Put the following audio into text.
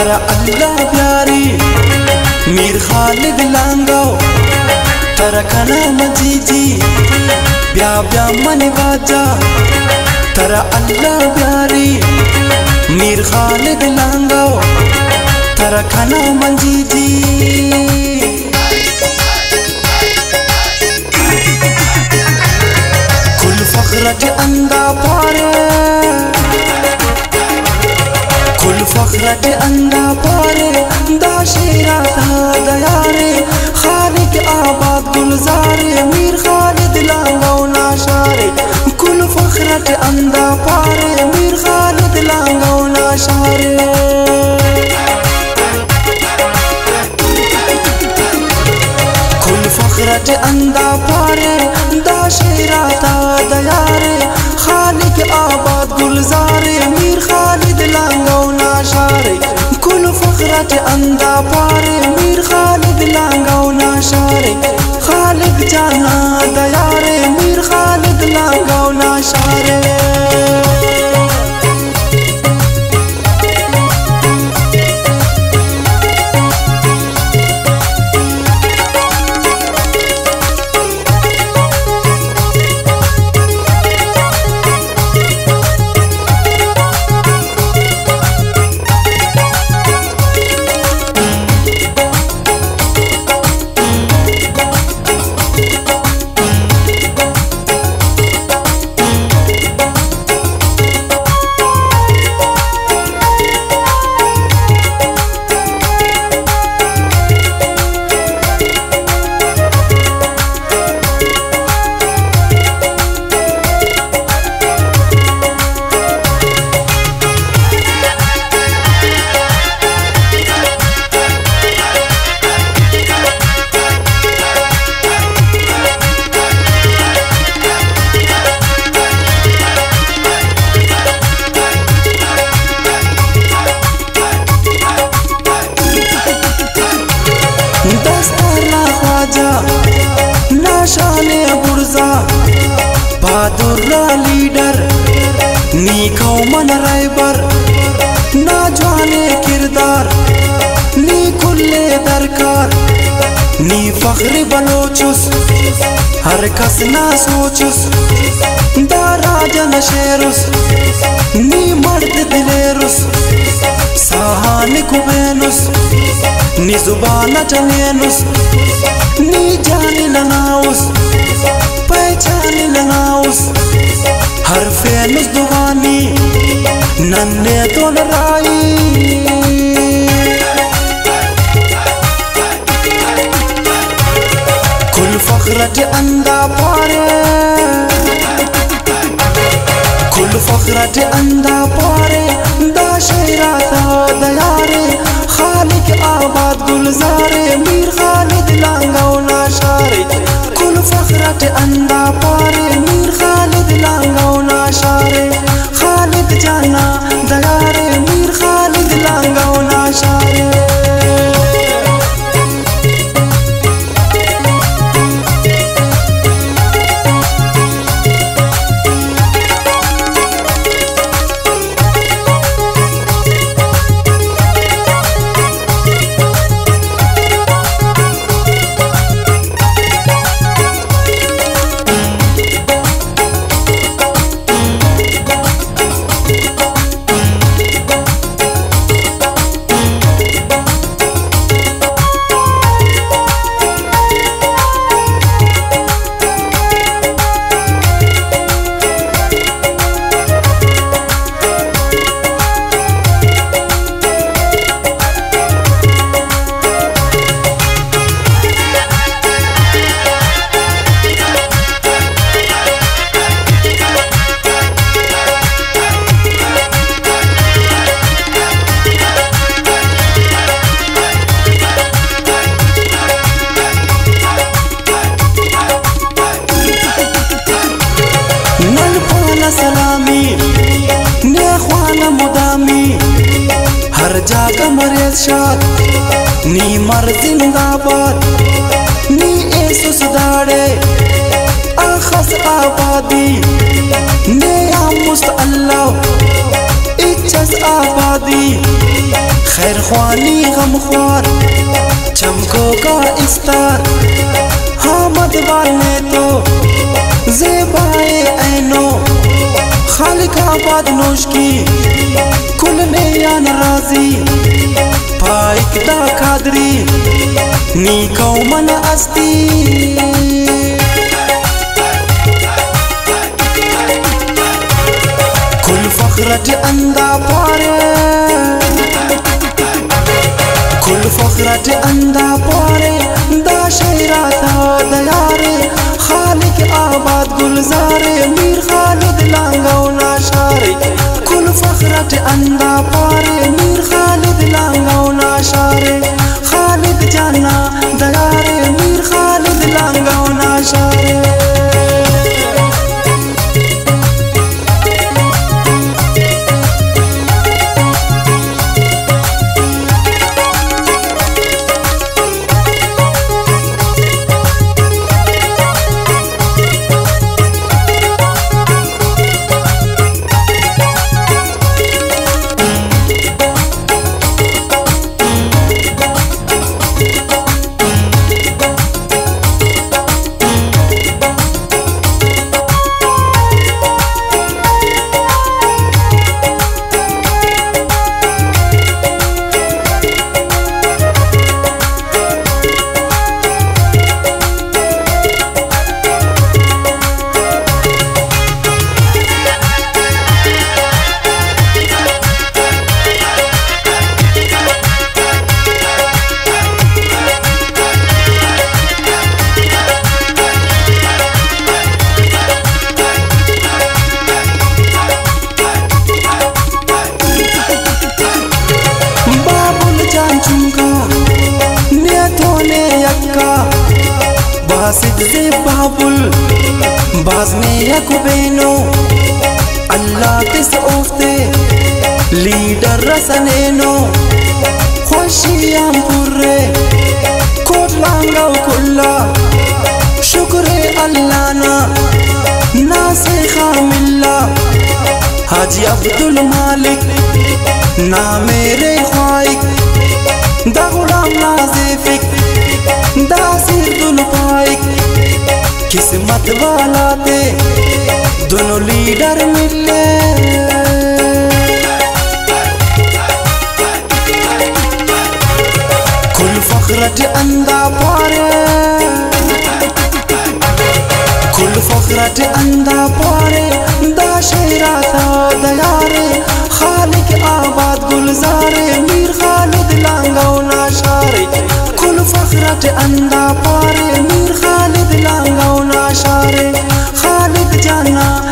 तरा अल्लाह प्यारी मीर खालिद लांगो तरा कना मजीजी ब्या ब्या मन बाजा तरा अल्लाह प्यारी मीर खालिद लांगो तरा कना मजीजी कुल फखरत अंदा पारे कुल फखरत अंदा पारे दाशिरा था दयारे खालिक आबाद गुलजारे मीर खालिद लांगो नाशारे कुल फखरत अंदा पारे मीर खालिद लांगो नाशारे कुल फखरत अंदा पारे दाशिरा था दयारे खालिक आबाद गुलजारे मीर खालिद लांगो नाशारे कुल फखरत अंदा पारे मीर खालिद लांगो नाशारे खालिद जाना दयारे मीर खालिद लांगो नाशारे नाशाने बुर्जा बहादुर लीडर नी कौमन रायबर ना जाने किरदार नी कुल्ले दरकार नी फख्र बलोचुस हर कस ना सोचुस दाराजन शेरुस नी मर्द दिलेरुस साहान कुबेनुस नी जुबान चलेनुस नी जानी लनाउस पहचानी लनाउस हर फेनुस दुवानी नन्ने तो लड़ाई कुल फखरत अंदा पारे कुल फखरत अंदा पारे दाशिरा था दयारे खालिक आबाद गुलजारे मीर खालिद लांगो नाशारे कुल फखरत अंदा पारे मीर खालिद लांगो नाशारे खालिद जाना दयारे मीर खालिद लांगो नाशारे हर जागा मरेज शाद नी मर जिंदाबाद नी एसुस दाड़े आखस आबादी ने मुस्त अल्लाह इच्छस आबादी खैर खैरख्वानी गमख्वार चमको का इस्तार हामद वाले तो ज़ेबाए ऐनो खालिक आबाद नोश की कुल नेयान राजी पाइक दा कादरी नी कौमन अस्ती कुल फखरत अंदा पारे कुल फखरत अंदा पारे दा शेरा था दयारे खालिक आबाद गुलजारे मीर खालिद लांगो नाशारे कुल फखरत अंदा पारे मीर खालिद लांगो नाशारे खालिद जाना दयारे मीर खालिद लांगो नाशारे बासिद से बाबुल बाजने यकुबेनो अल्लाह तिस ओफ्ते लीडर रसनेनो खुशियाम पुर्रे कोट लांगो कुल्ला शुक्र अल्लाह ना से खामिल्ला हाजी अब्दुल मालिक ना मेरे ख्वाइक दा गुलाम नाज़िफिक दा सिरदुल पाइक किस्मत वाला थे दोनों लीडर मिले कुल फखरत अंदा पारे कुल फखरत अंदा पारे दा शेरा था दयारे खालिक आबाद गुलजारे मीर खालिद लांगो नाशारे कुल फखरत अंदा पारे मीर खालिद लांगो नाशारे खालिद जाना